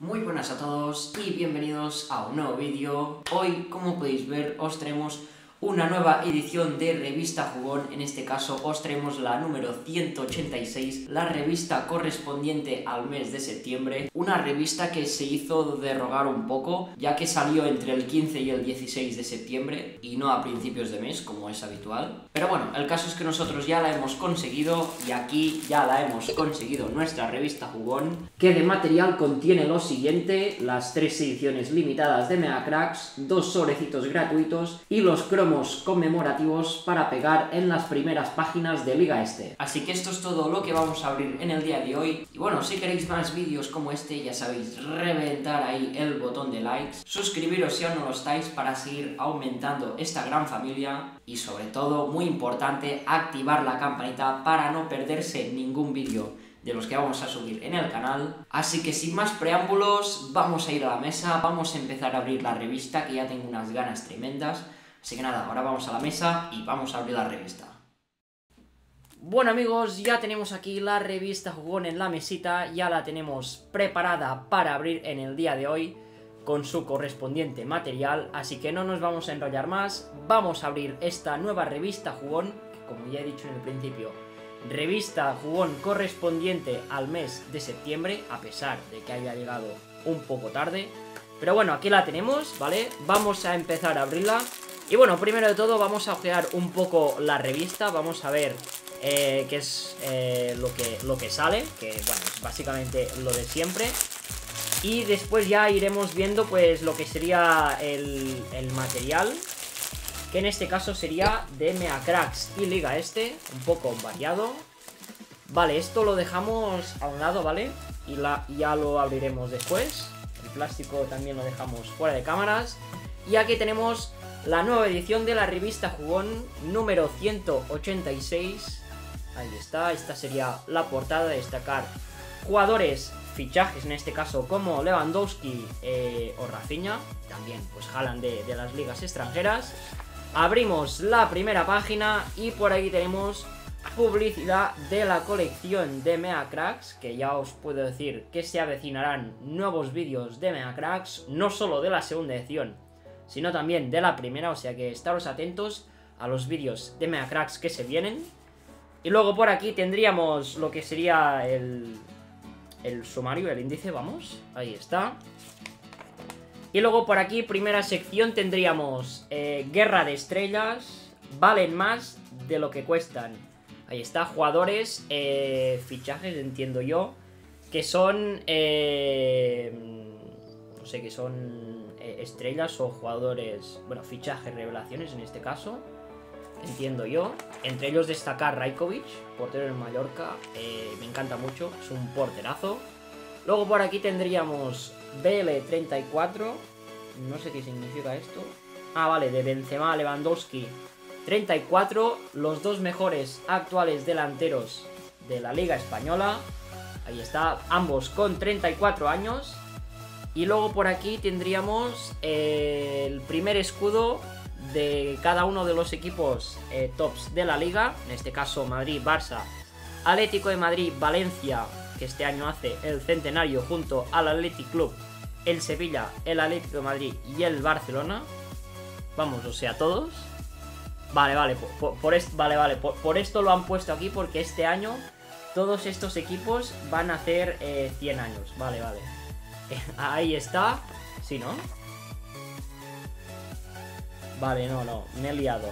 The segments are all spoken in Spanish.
Muy buenas a todos y bienvenidos a un nuevo vídeo. Hoy, como podéis ver, os traemos una nueva edición de Revista Jugón. En este caso os traemos la número 186, la revista correspondiente al mes de septiembre. Una revista que se hizo derrogar un poco, ya que salió entre el 15 y el 16 de septiembre y no a principios de mes, como es habitual. Pero bueno, el caso es que nosotros ya la hemos conseguido y aquí ya la hemos conseguido, nuestra revista Jugón, que de material contiene lo siguiente: las 3 ediciones limitadas de Mega Cracks, 2 sobrecitos gratuitos y los cromos conmemorativos para pegar en las primeras páginas de Liga Este. Así que esto es todo lo que vamos a abrir en el día de hoy. Y bueno, si queréis más vídeos como este, ya sabéis, reventar ahí el botón de likes, suscribiros si aún no lo estáis para seguir aumentando esta gran familia y sobre todo, muy importante, activar la campanita para no perderse ningún vídeo de los que vamos a subir en el canal. Así que sin más preámbulos, vamos a ir a la mesa, vamos a empezar a abrir la revista, que ya tengo unas ganas tremendas. Así que nada, ahora vamos a la mesa y vamos a abrir la revista. Bueno amigos, ya tenemos aquí la revista Jugón en la mesita, ya la tenemos preparada para abrir en el día de hoy con su correspondiente material, así que no nos vamos a enrollar más, vamos a abrir esta nueva revista Jugón, que como ya he dicho en el principio, revista Jugón correspondiente al mes de septiembre, a pesar de que haya llegado un poco tarde. Pero bueno, aquí la tenemos, ¿vale? Vamos a empezar a abrirla. Y bueno, primero de todo vamos a ojear un poco la revista, vamos a ver qué es lo que sale, que bueno, es básicamente lo de siempre. Y después ya iremos viendo pues lo que sería el material, que en este caso sería de Mega Cracks y Liga Este, un poco variado. Vale, esto lo dejamos a un lado, ¿vale? Y ya lo abriremos después. El plástico también lo dejamos fuera de cámaras. Y aquí tenemos la nueva edición de la revista Jugón, número 186. Ahí está, esta sería la portada. Destacar jugadores, fichajes en este caso como Lewandowski o Rafinha. También pues Haaland de las ligas extranjeras. Abrimos la primera página y por ahí tenemos publicidad de la colección de Mega Cracks, que ya os puedo decir que se avecinarán nuevos vídeos de Mega Cracks, no solo de la segunda edición, sino también de la primera, o sea que estaros atentos a los vídeos de Mega Cracks que se vienen. Y luego por aquí tendríamos lo que sería el sumario, el índice, vamos, ahí está. Y luego por aquí, primera sección, tendríamos Guerra de Estrellas, valen más de lo que cuestan. Ahí está, jugadores, fichajes, entiendo yo, que son, no sé, que son estrellas o jugadores, bueno, fichajes, revelaciones en este caso, entiendo yo. Entre ellos destacar Rajkovic, portero del Mallorca, me encanta mucho, es un porterazo. Luego por aquí tendríamos BL34, no sé qué significa esto. Ah, vale, de Benzema, Lewandowski, 34, los dos mejores actuales delanteros de la Liga Española. Ahí está, ambos con 34 años. Y luego por aquí tendríamos el primer escudo de cada uno de los equipos tops de la Liga. En este caso Madrid, Barça, Atlético de Madrid, Valencia, que este año hace el centenario, junto al Athletic Club, el Sevilla, el Atlético de Madrid y el Barcelona. Vamos, o sea, todos. Vale, por esto lo han puesto aquí, porque este año todos estos equipos van a hacer 100 años. Vale. Ahí está. ¿Sí, no? Vale, no, me he liado.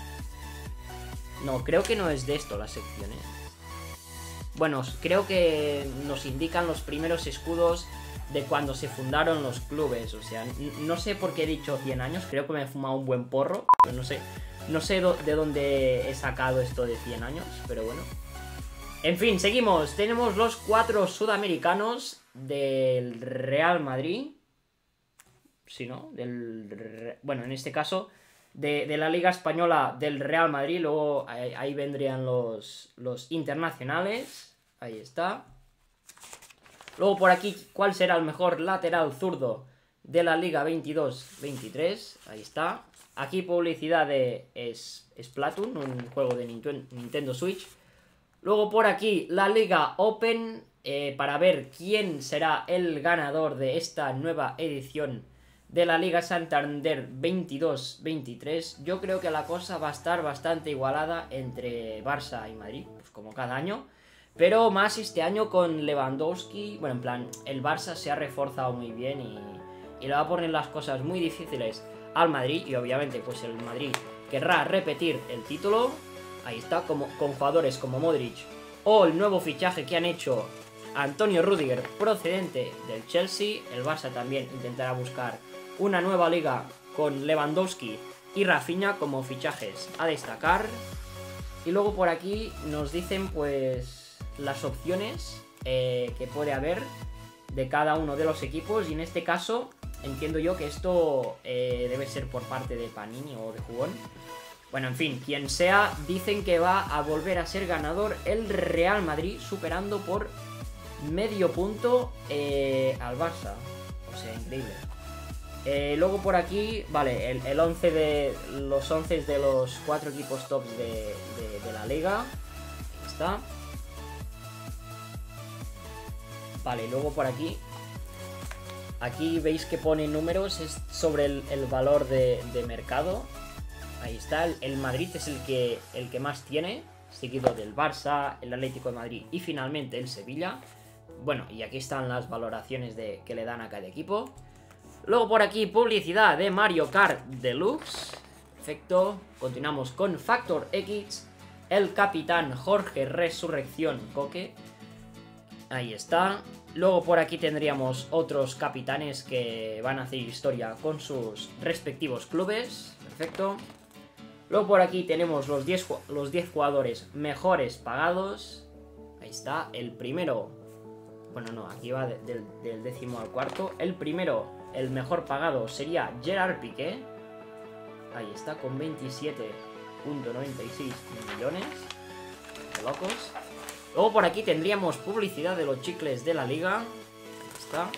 No, creo que no es de esto la sección, Bueno, creo que nos indican los primeros escudos de cuando se fundaron los clubes. O sea, no sé por qué he dicho 100 años. Creo que me he fumado un buen porro. Pero no sé de dónde he sacado esto de 100 años, pero bueno. En fin, seguimos. Tenemos los 4 sudamericanos del Real Madrid. Sí, ¿no? Bueno, en este caso, de la Liga Española del Real Madrid. Luego ahí vendrían los internacionales. Ahí está. Luego por aquí, ¿cuál será el mejor lateral zurdo de la Liga 22-23? Ahí está. Aquí publicidad de Splatoon, un juego de Nintendo Switch. Luego por aquí la Liga Open para ver quién será el ganador de esta nueva edición de la Liga Santander 22-23. Yo creo que la cosa va a estar bastante igualada entre Barça y Madrid, pues como cada año. Pero más este año con Lewandowski. Bueno, en plan, el Barça se ha reforzado muy bien y le va a poner las cosas muy difíciles al Madrid. Y obviamente pues el Madrid querrá repetir el título. Ahí está, con jugadores como Modric o el nuevo fichaje que han hecho Antonio Rüdiger procedente del Chelsea. El Barça también intentará buscar una nueva liga con Lewandowski y Rafinha como fichajes a destacar. Y luego por aquí nos dicen pues las opciones que puede haber de cada uno de los equipos. Y en este caso entiendo yo que esto debe ser por parte de Panini o de Jugón. Bueno, en fin, quien sea, dicen que va a volver a ser ganador el Real Madrid, superando por medio punto al Barça. O sea, increíble. Luego por aquí, vale, el 11 de los 11 de los 4 equipos tops de la liga. Ahí está. Vale, luego por aquí. Aquí veis que pone números, es sobre el valor de mercado. Ahí está, el Madrid es el que más tiene, seguido del Barça, el Atlético de Madrid y finalmente el Sevilla. Bueno, y aquí están las valoraciones que le dan a cada equipo. Luego por aquí publicidad de Mario Kart Deluxe. Perfecto. Continuamos con Factor X, el capitán Jorge Resurrección Coque. Ahí está. Luego por aquí tendríamos otros capitanes que van a hacer historia con sus respectivos clubes. Perfecto. Luego por aquí tenemos los 10 jugadores mejores pagados. Ahí está. El primero... Bueno, no, aquí va del décimo al cuarto. El primero, el mejor pagado, sería Gerard Piqué. Ahí está, con 27,96 millones. De locos. Luego por aquí tendríamos publicidad de los chicles de la liga. Ahí está.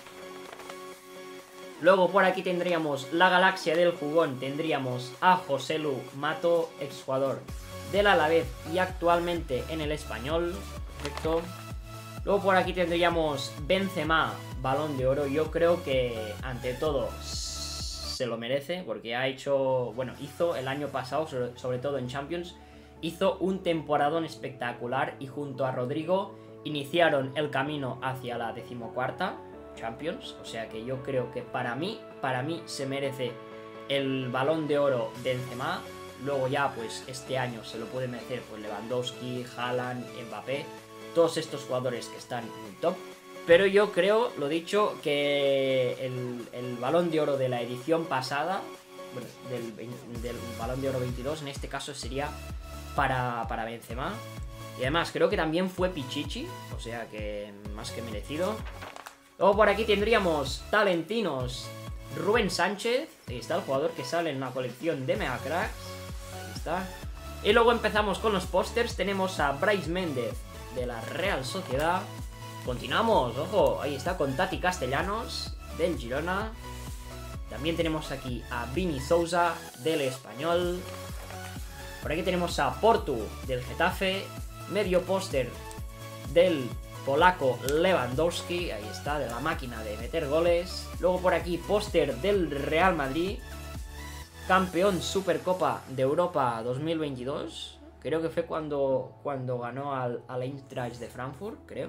Luego por aquí tendríamos la galaxia del jugón. Tendríamos a Joselu Mato, exjugador del Alavés y actualmente en el Español. Perfecto. Luego por aquí tendríamos Benzema, Balón de Oro. Yo creo que ante todo se lo merece porque ha hecho, bueno, hizo el año pasado, sobre todo en Champions, hizo un temporadón espectacular y junto a Rodrigo iniciaron el camino hacia la 14ª Champions. O sea que yo creo que para mí se merece el Balón de Oro de Benzema. Luego ya pues este año se lo puede merecer pues Lewandowski, Haaland, Mbappé, todos estos jugadores que están en el top. Pero yo creo, lo dicho, que el Balón de Oro de la edición pasada, bueno, del Balón de Oro 22, en este caso sería para Benzema. Y además creo que también fue Pichichi, o sea que más que merecido. Luego por aquí tendríamos talentinos Rubén Sánchez. Ahí está el jugador que sale en una colección de Mega Cracks. Ahí está. Y luego empezamos con los pósters. Tenemos a Brais Méndez de la Real Sociedad. Continuamos, ojo, ahí está con Tati Castellanos del Girona. También tenemos aquí a Vini Sousa del Español. Por aquí tenemos a Portu del Getafe. Medio póster del polaco Lewandowski. Ahí está, de la máquina de meter goles. Luego por aquí póster del Real Madrid, campeón Supercopa de Europa 2022. Creo que fue cuando ganó al Eintracht de Frankfurt, creo.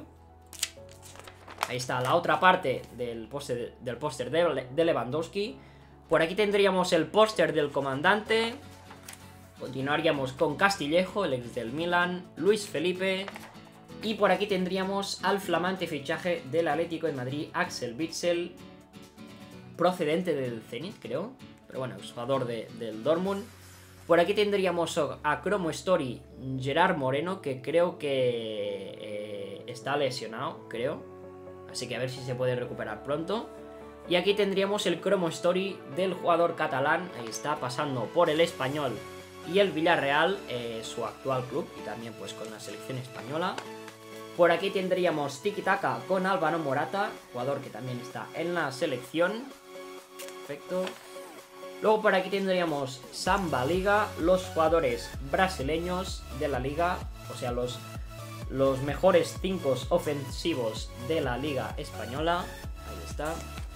Ahí está la otra parte del póster de Lewandowski. Por aquí tendríamos el póster del comandante. Continuaríamos con Castillejo, el ex del Milan, Luis Felipe. Y por aquí tendríamos al flamante fichaje del Atlético de Madrid, Axel Witsel, procedente del Zenit, creo. Pero bueno, es jugador del Dortmund. Por aquí tendríamos a Chromo Story, Gerard Moreno, que creo que está lesionado, creo. Así que a ver si se puede recuperar pronto. Y aquí tendríamos el Chromo Story del jugador catalán. Ahí está, pasando por el Español y el Villarreal, su actual club, y también pues con la selección española. Por aquí tendríamos Tiki Taka con Álvaro Morata, jugador que también está en la selección. Perfecto. Luego por aquí tendríamos Samba Liga, los jugadores brasileños de la liga, o sea, los mejores 5 ofensivos de la Liga Española. Ahí está.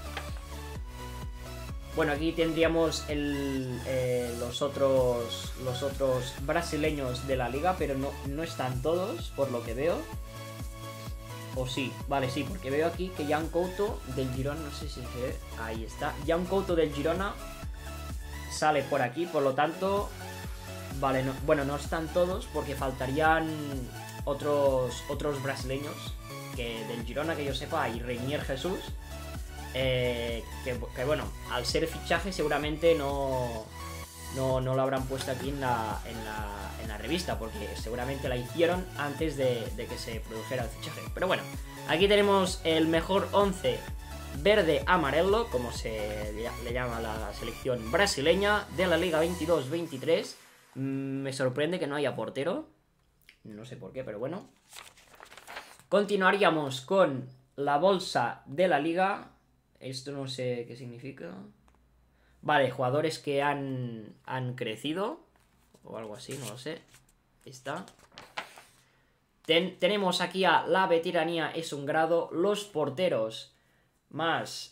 Bueno, aquí tendríamos los otros brasileños de la liga, pero no están todos, por lo que veo. O sí, vale, sí, porque veo aquí que Jan Couto del Girona, no sé si se ve, ahí está. Jan Couto del Girona sale por aquí, por lo tanto, vale, no, bueno, no están todos porque faltarían otros brasileños que del Girona, que yo sepa, hay Reinier Jesús. Que bueno, al ser fichaje seguramente no lo habrán puesto aquí en la revista, porque seguramente la hicieron antes de que se produjera el fichaje. Pero bueno, aquí tenemos el mejor 11 verde-amarelo, como se le llama la selección brasileña de la Liga 22-23. Me sorprende que no haya portero, no sé por qué, pero bueno. Continuaríamos con la bolsa de la liga. Esto no sé qué significa. Vale, jugadores que han crecido o algo así, no lo sé. Ahí está. Tenemos aquí a la veteranía es un grado. Los porteros más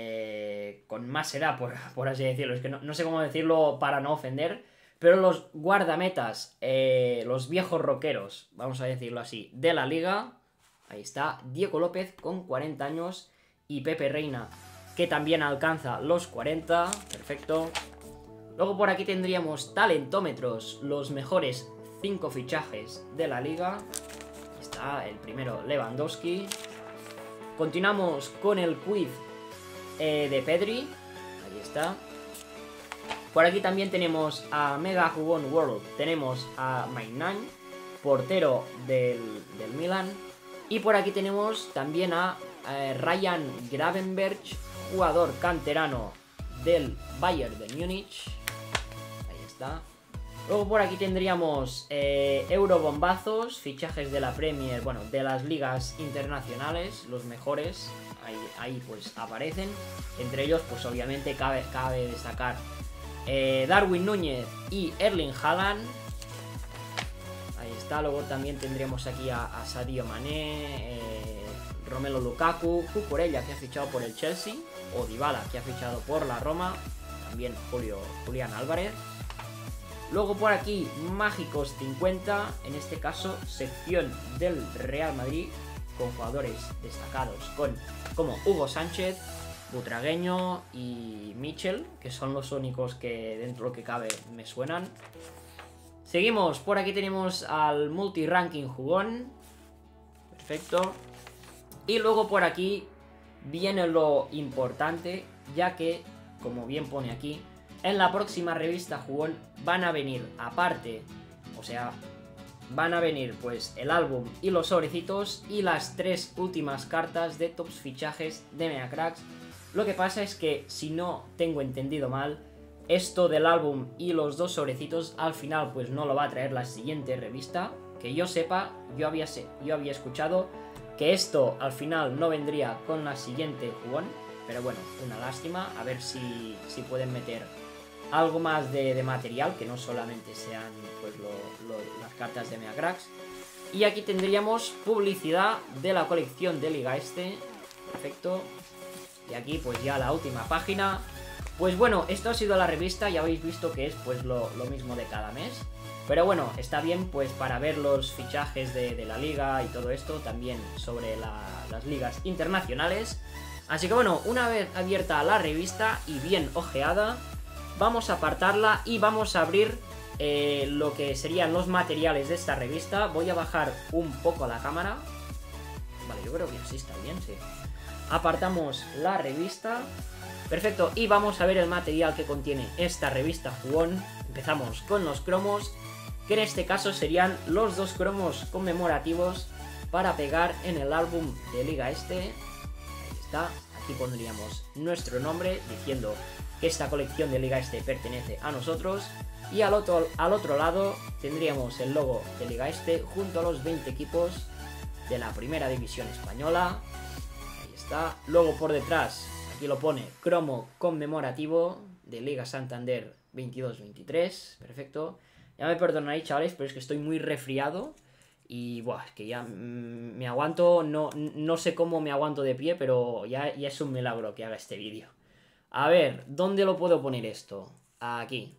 con más edad, por así decirlo. Es que no sé cómo decirlo para no ofender. Pero los guardametas, los viejos rockeros, vamos a decirlo así, de la liga. Ahí está, Diego López con 40 años y Pepe Reina, que también alcanza los 40, perfecto. Luego por aquí tendríamos talentómetros, los mejores 5 fichajes de la liga. Ahí está, el primero Lewandowski. Continuamos con el quiz de Pedri, ahí está. Por aquí también tenemos a Mega Jugón World, tenemos a Maignan, portero del Milan. Y por aquí tenemos también a Ryan Gravenberch, jugador canterano del Bayern de Múnich. Ahí está. Luego por aquí tendríamos Eurobombazos, fichajes de la Premier, bueno, de las ligas internacionales, los mejores. Ahí pues aparecen. Entre ellos pues obviamente cabe destacar Darwin Núñez y Erling Haaland. Ahí está. Luego también tendríamos aquí a Sadio Mané, Romelu Lukaku, Cucurella, que ha fichado por el Chelsea, o Dybala, que ha fichado por la Roma, también Julián Álvarez. Luego por aquí Mágicos 50, en este caso sección del Real Madrid, con jugadores destacados como Hugo Sánchez, Butragueño y Michel, que son los únicos que dentro de lo que cabe me suenan. Seguimos, por aquí tenemos al multi-ranking jugón. Perfecto. Y luego por aquí viene lo importante, ya que, como bien pone aquí, en la próxima revista jugón van a venir aparte, o sea, van a venir pues el álbum y los sobrecitos y las 3 últimas cartas de tops fichajes de Megacracks. Lo que pasa es que, si no tengo entendido mal, esto del álbum y los 2 sobrecitos al final pues no lo va a traer la siguiente revista. Que yo sepa, yo había escuchado que esto al final no vendría con la siguiente jugón. Pero bueno, una lástima. A ver si pueden meter algo más de material, que no solamente sean pues las cartas de Megacracks. Y aquí tendríamos publicidad de la colección de Liga Este. Perfecto. Y aquí pues ya la última página. Pues bueno, esto ha sido la revista, ya habéis visto que es pues lo mismo de cada mes. Pero bueno, está bien pues para ver los fichajes de la liga y todo esto, también sobre las ligas internacionales. Así que bueno, una vez abierta la revista y bien ojeada, vamos a apartarla y vamos a abrir lo que serían los materiales de esta revista. Voy a bajar un poco la cámara. Vale, yo creo que así está bien, sí. Apartamos la revista. Perfecto, y vamos a ver el material que contiene esta revista jugón. Empezamos con los cromos, que en este caso serían los 2 cromos conmemorativos para pegar en el álbum de Liga Este. Ahí está, aquí pondríamos nuestro nombre diciendo que esta colección de Liga Este pertenece a nosotros. Y al otro lado tendríamos el logo de Liga Este junto a los 20 equipos de la primera división española. Ahí está. Luego por detrás, aquí lo pone, cromo conmemorativo de Liga Santander 22-23. Perfecto. Ya me perdonaréis, chavales, pero es que estoy muy resfriado Y buah, es que ya me aguanto, no sé cómo me aguanto de pie, pero ya es un milagro que haga este vídeo. A ver, ¿dónde lo puedo poner esto? Aquí.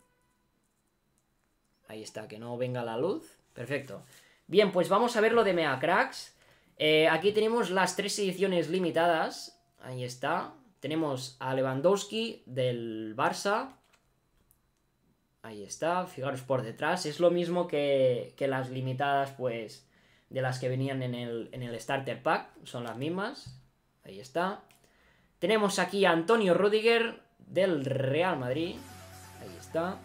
Ahí está, que no venga la luz. Perfecto. Bien, pues vamos a ver lo de Meacracks. Aquí tenemos las 3 ediciones limitadas. Ahí está. Tenemos a Lewandowski del Barça. Ahí está, fijaros por detrás. Es lo mismo que las limitadas, pues, de las que venían en el Starter Pack. Son las mismas. Ahí está. Tenemos aquí a Antonio Rüdiger del Real Madrid. Ahí está.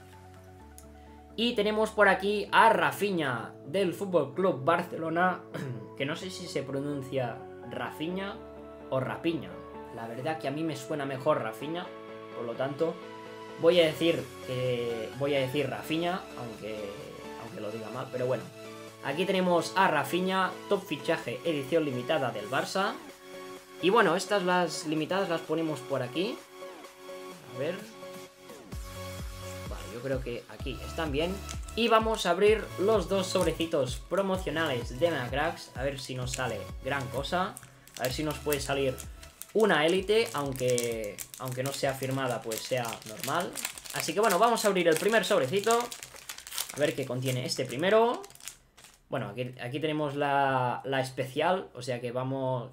Y tenemos por aquí a Rafinha del Fútbol Club Barcelona. Que no sé si se pronuncia Rafinha o Rapiña. La verdad que a mí me suena mejor Rafinha. Por lo tanto, voy a decir Rafinha, aunque lo diga mal, pero bueno. Aquí tenemos a Rafinha, top fichaje, edición limitada del Barça. Y bueno, estas las limitadas las ponemos por aquí. A ver. Vale, yo creo que aquí están bien. Y vamos a abrir los 2 sobrecitos promocionales de Meacracks. A ver si nos sale gran cosa. A ver si nos puede salir una élite, aunque no sea firmada, pues sea normal. Así que bueno, vamos a abrir el primer sobrecito. A ver qué contiene este primero. Bueno, aquí tenemos la especial, o sea que vamos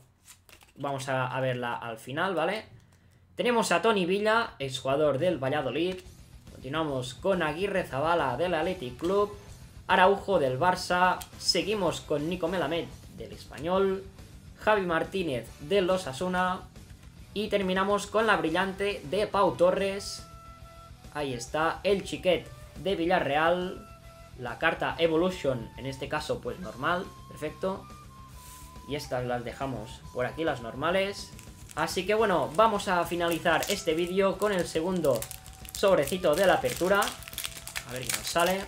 a verla al final, ¿vale? Tenemos a Toni Villa, exjugador del Valladolid. Continuamos con Aguirre Zabala del Athletic Club. Araujo del Barça. Seguimos con Nico Melamed del Español. Javi Martínez del Osasuna. Y terminamos con la brillante de Pau Torres. Ahí está, el Chiquet de Villarreal. La carta Evolution, en este caso pues normal, perfecto. Y estas las dejamos por aquí, las normales. Así que bueno, vamos a finalizar este vídeo con el segundo sobrecito de la apertura. A ver qué nos sale.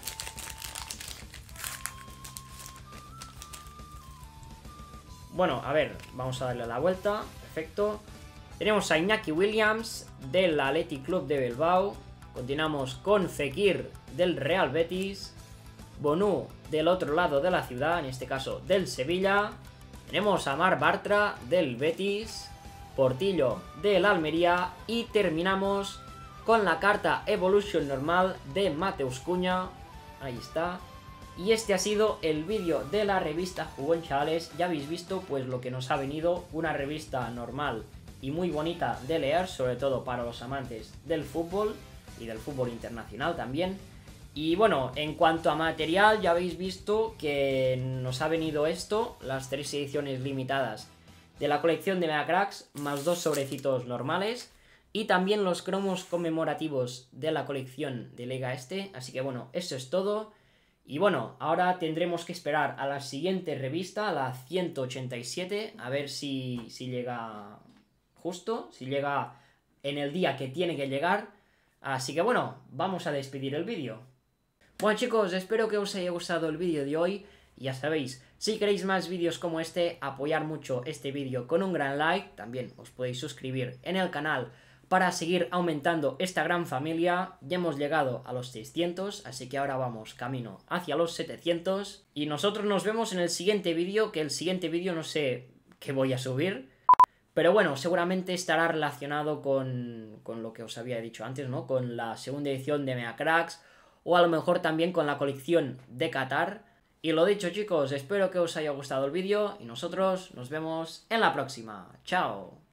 Bueno, a ver, vamos a darle la vuelta. Perfecto. Tenemos a Iñaki Williams del Athletic Club de Bilbao. Continuamos con Fekir del Real Betis. Bonú del otro lado de la ciudad, en este caso del Sevilla. Tenemos a Mar Bartra del Betis. Portillo del Almería. Y terminamos con la carta Evolution normal de Mateus Cunha. Ahí está. Y este ha sido el vídeo de la revista Jugón, chavales. Ya habéis visto pues lo que nos ha venido. Una revista normal y muy bonita de leer, sobre todo para los amantes del fútbol y del fútbol internacional también. Y bueno, en cuanto a material, ya habéis visto que nos ha venido esto, las 3 ediciones limitadas de la colección de Meacracks, más 2 sobrecitos normales, y también los cromos conmemorativos de la colección de Liga Este. Así que bueno, eso es todo. Y bueno, ahora tendremos que esperar a la siguiente revista, la 187, a ver si llega justo, si llega en el día que tiene que llegar. Así que bueno, vamos a despedir el vídeo. Bueno chicos, espero que os haya gustado el vídeo de hoy. Ya sabéis, si queréis más vídeos como este, apoyar mucho este vídeo con un gran like. También os podéis suscribir en el canal para seguir aumentando esta gran familia. Ya hemos llegado a los 600, así que ahora vamos camino hacia los 700. Y nosotros nos vemos en el siguiente vídeo, que el siguiente vídeo no sé qué voy a subir. Pero bueno, seguramente estará relacionado con lo que os había dicho antes, ¿no? Con la segunda edición de Meacracks, o a lo mejor también con la colección de Qatar. Y lo dicho chicos, espero que os haya gustado el vídeo y nosotros nos vemos en la próxima. ¡Chao!